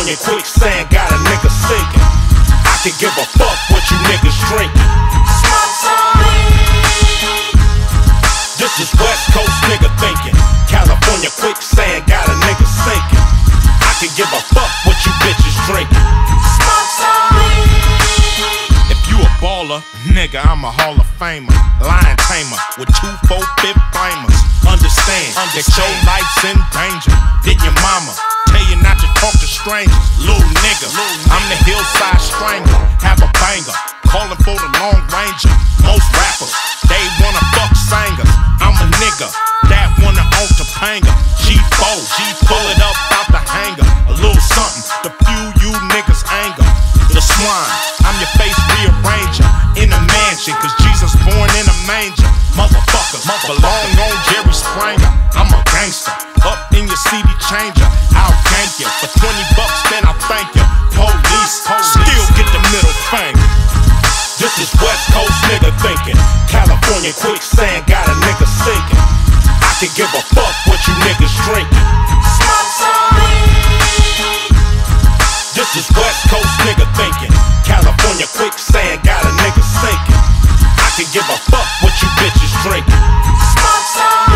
California quicksand got a nigga sinking. I can give a fuck what you niggas drinking. Smoke some weed. This is West Coast nigga thinking. California quicksand got a nigga sinking. I can give a fuck what you bitches drinking. Smoke some weed. If you a baller, nigga, I'm a Hall of Famer. Lion tamer with 2 4-5 flamers. Understand that your life's in danger. Did your mama tell you not to talk to strangers? Little nigga, I'm the hillside strangler. Have a banger, calling for the Long Ranger. Most rappers, they wanna fuck singers. I'm a nigga that wanna own Topanga. G4, pull it up out the hanger. A little something to fuel you niggas' anger. The swine, I'm your face rearranger. In a mansion, cause Jesus born in a manger. Motherfuckers belong on Jerry Springer. I'm a gangster, up in your CD changer. I'll gank you for 20 bucks, then I'll thank you. Police, still get the middle finger. This is West Coast nigga thinking. California quicksand got a nigga sinking. I can give a fuck what you niggas drinking. Smoke some weed. This is West Coast nigga thinking. California quicksand got a nigga sinking. I can give a fuck what you bitches drinking. Smoke some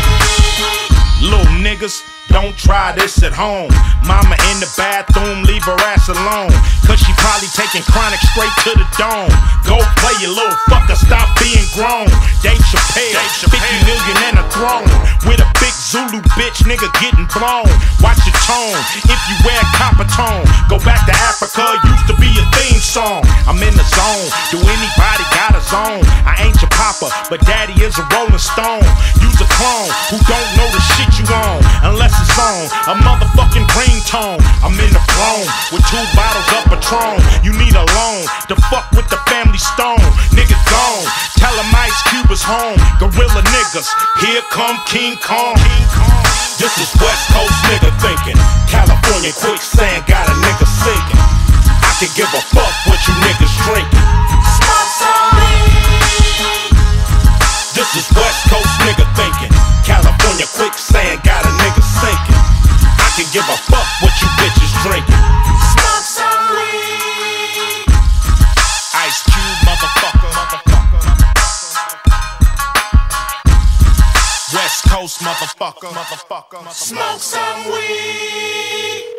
weed. Little niggas, don't try this at home. Mama in the bathroom, leave her ass alone. Cause she probably taking chronic straight to the dome. Go play your little fucker, stop being grown. Dave Chappelle, 50 million and a throne. With a big Zulu bitch, nigga getting blown. Watch your tone, if you wear copper tone. Go back to Africa, used to be a theme song. I'm in the zone, do anybody got a zone? I ain't your papa, but daddy is a rolling stone. Use a clone, who don't know the shit you on. Unless it's on a motherfucking green tone. I'm in the throne with 2 bottles of Patron. You need a loan to fuck with the family stone. Nigga gone, tell him Ice Cube is home. Gorilla niggas, here come King Kong. This is West Coast nigga thinking. California quicksand got a nigga sinking. I can give a fuck what you niggas drinking. Smoke some weed. This is West Coast nigga thinking. California quicksand got a nigga sinking. I can give a fuck what you bitches drinking. Smoke some weed. Ice Cube, motherfucker. West Coast, motherfucker. Smoke some weed.